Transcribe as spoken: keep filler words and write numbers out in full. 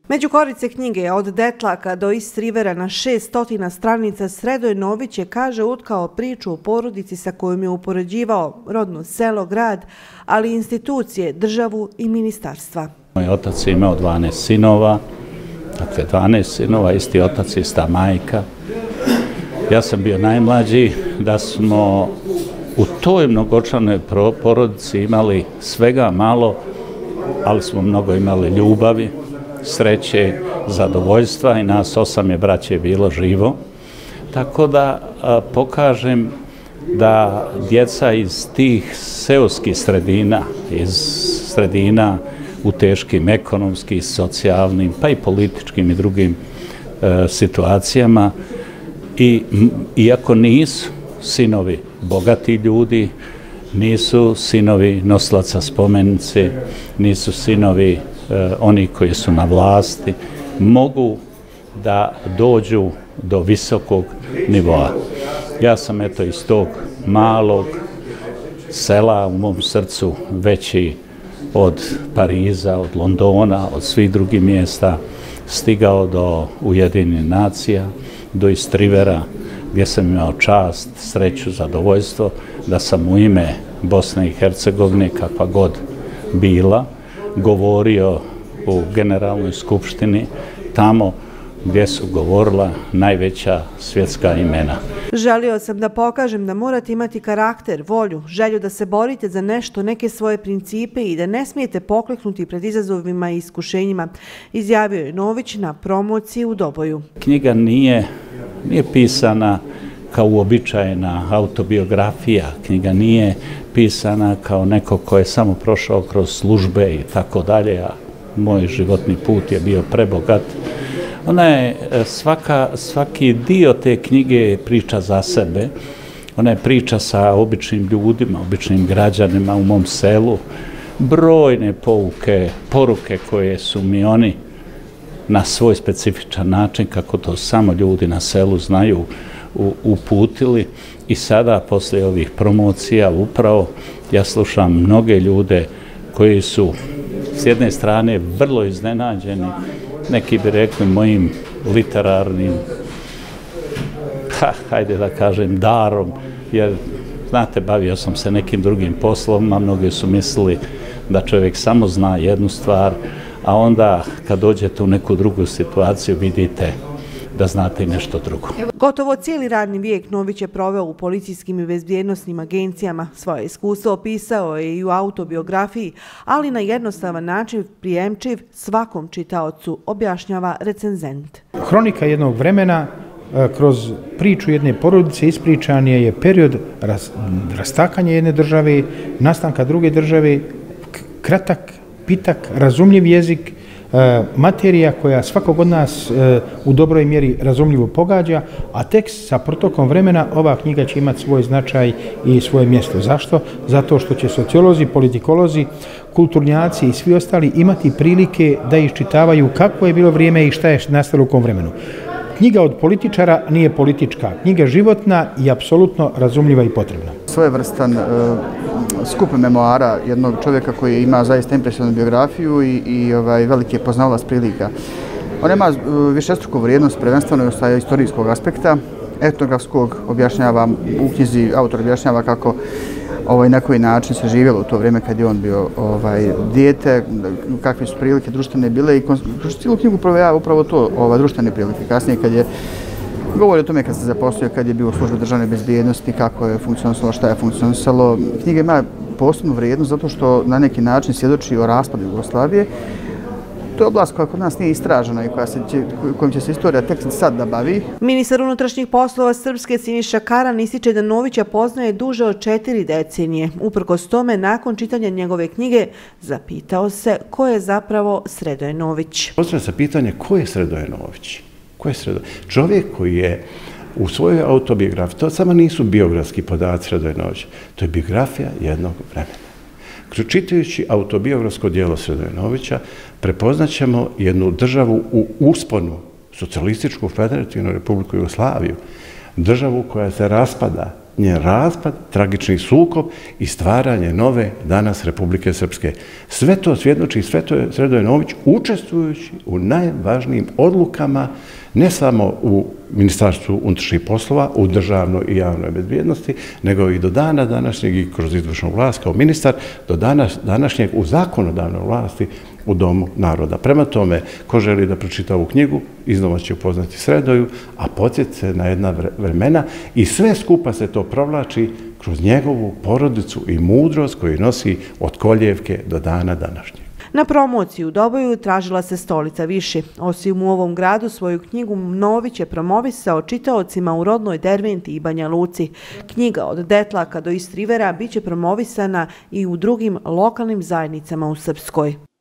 Među korice knjige od Detlaka do East Rivera na šest stotina stranica Sredoje Nović je, kaže, utkao priču o porodici sa kojom je upoređivao rodno selo, grad, ali i institucije, državu i ministarstva. Moj otac je imao dvanaest sinova, dakle dvanaest sinova, isti otac, ista majka. Ja sam bio najmlađi, da smo u toj mnogočlanoj porodici imali svega malo, ali smo mnogo imali ljubavi, sreće, zadovoljstva i nas osam je braće bilo živo. Tako da a, pokažem da djeca iz tih seoskih sredina, iz sredina u teškim ekonomskim, socijalnim, pa i političkim i drugim e, situacijama, i iako nisu sinovi bogati ljudi, nisu sinovi nosilaca spomenice, nisu sinovi e, oni koji su na vlasti, mogu da dođu do visokog nivoa. Ja sam eto iz tog malog sela u mom srcu veći od Pariza, od Londona, od svih drugih mjesta, stigao do Ujedinjenih nacija, do East Rivera, gdje sam imao čast, sreću, zadovoljstvo da sam u ime Bosne i Hercegovine, kakva god bila, govorio u Generalnoj skupštini, tamo gdje su govorila najveća svjetska imena. Želio sam da pokažem da morate imati karakter, volju, želju da se borite za nešto, neke svoje principe i da ne smijete pokleknuti pred izazovima i iskušenjima, izjavio je Nović na promociji u Doboju. Knjiga nije, nije pisana kao uobičajena autobiografija, knjiga nije pisana kao neko ko je samo prošao kroz službe i tako dalje, a moj životni put je bio prebogat. Ona je, svaka, svaki dio te knjige je priča za sebe. Ona je priča sa običnim ljudima, običnim građanima u mom selu. Brojne pouke, poruke koje su mi oni na svoj specifičan način, kako to samo ljudi na selu znaju, uputili. I sada, poslije ovih promocija, upravo ja slušam mnoge ljude koji su s jedne strane vrlo iznenađeni, neki bi rekli mojim literarnim, ha, hajde da kažem, darom, jer, znate, bavio sam se nekim drugim poslom, a mnogi su mislili da čovjek samo zna jednu stvar, a onda kad dođete u neku drugu situaciju vidite da znate i nešto drugo. Gotovo cijeli radni vijek Nović je proveo u policijskim i bezbjednosnim agencijama. Svoje iskustvo opisao je i u autobiografiji, ali na jednostavan način, prijemčiv svakom čitaocu, objašnjava recenzent. Hronika jednog vremena, kroz priču jedne porodice ispričan je period rastakanja jedne države, nastanka druge države, kratak, pitak, razumljiv jezik, materija koja svakog od nas u dobroj mjeri razumljivo pogađa, a tekst sa protokom vremena ova knjiga će imati svoj značaj i svoje mjesto. Zašto? Zato što će sociolozi, politikolozi, kulturnjaci i svi ostali imati prilike da iščitavaju kakvo je bilo vrijeme i šta je nastalo u kom vremenu. Knjiga od političara nije politička, knjiga životna i apsolutno razumljiva i potrebna. Svojevrstan skup memoara jednog čovjeka koji ima zaista impresivnu biografiju i, i ovaj, veliki je poznavalac prilika. On ima višestruku vrijednost, prvenstveno sa istorijskog aspekta, etnografskog, objašnjava, u knjizi autor objašnjava kako ovaj, na koji način se živjelo u to vrijeme kad je on bio ovaj, dijete, kakve su prilike društvene bile i kroz cijelu knjigu provejava upravo to, ovaj, društvene prilike. Kasnije kad je govori o tome kad se zaposlio, kad je bio u službi državne bezbjednosti, kako je funkcionisalo, šta je funkcionisalo. Knjiga ima posebnu vrijednost zato što na neki način svjedoči o raspadu Jugoslavije. To je oblast koja kod nas nije istražena i koja se će, kojom će se istorija tek sad da bavi. Ministar unutrašnjih poslova Srpske Siniša Karan ističe da Novića poznaje duže od četiri decenije. Uprkos tome, nakon čitanja njegove knjige, zapitao se ko je zapravo Sredoje Nović. Postavlja se pitanje ko je Sredoje Nović? Ko je Sredoje? Čovjek koji je u svojoj autobiografiji, to samo nisu biografski podaci Sredoje Novića, to je biografija jednog vremena. Čitajući autobiografsko djelo Sredoje Novića, prepoznaćemo jednu državu u usponu, Socijalističku federativnu republiku Jugoslaviju, državu koja se raspada, njen raspad, tragični sukob i stvaranje nove danas Republike Srpske. Sve to svjedoči Sredoje Nović učestvujući u najvažnijim odlukama ne samo u Ministarstvu unutrašnjih poslova, u državnoj i javnoj bezbjednosti, nego i do dana današnjeg i kroz izvršnu vlast kao ministar, do danas, današnjeg u zakonodavnoj vlasti u Domu naroda. Prema tome, ko želi da pročita ovu knjigu, iznova će upoznati Sredoju, a podsjeti se na jedna vremena i sve skupa se to provlači kroz njegovu porodicu i mudrost koju nosi od koljevke do dana današnjeg. Na promociju u Doboju tražila se Stolica Viši. Osim u ovom gradu svoju knjigu Nović je promovisao čitaocima u rodnoj Derventi i Banja Luci. Knjiga od Detlaka do Istrivera biće promovisana i u drugim lokalnim zajednicama u Srpskoj.